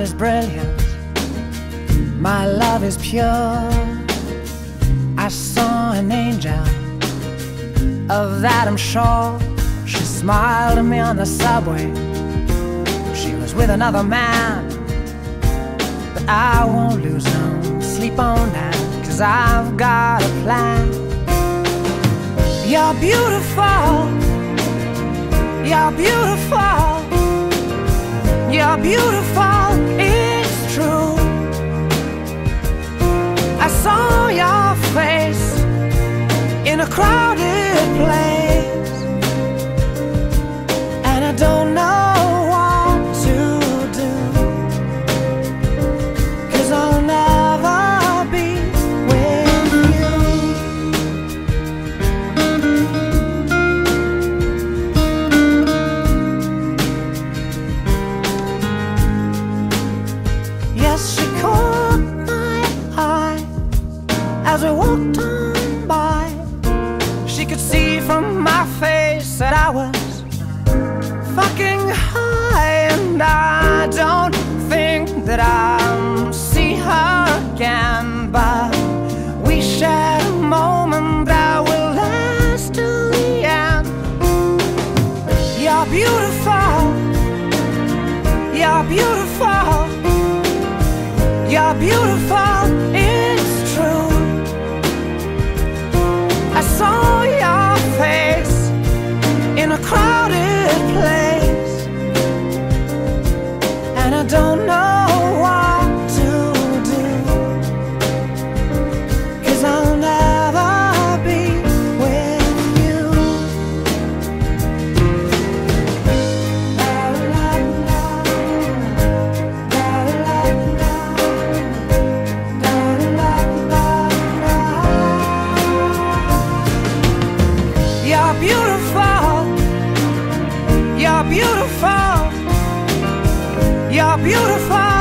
is brilliant, my love is pure. I saw an angel, of that I'm sure. She smiled at me on the subway. She was with another man, but I won't lose no sleep on that, 'cause I've got a plan. You're beautiful, you're beautiful, you're beautiful, it's true. I saw your face in a crowded place, and I don't know what to do, 'cause I'll never be with you. Yes, she caught my eye as we walked on by. She could see from my face that I was fucking high, and I don't think that I'll see her again, but we shared a moment that will last till the end. You're beautiful, you're beautiful, you're beautiful, it's true. I saw your face in a crowded place, and I don't know what to do, 'cause I'll never be with you. La, la, la, la, la, la, la, la, la, la. You're beautiful, you're beautiful, you're beautiful.